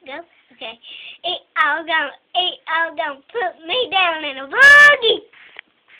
Go. Okay. Ain't all gonna put me down in a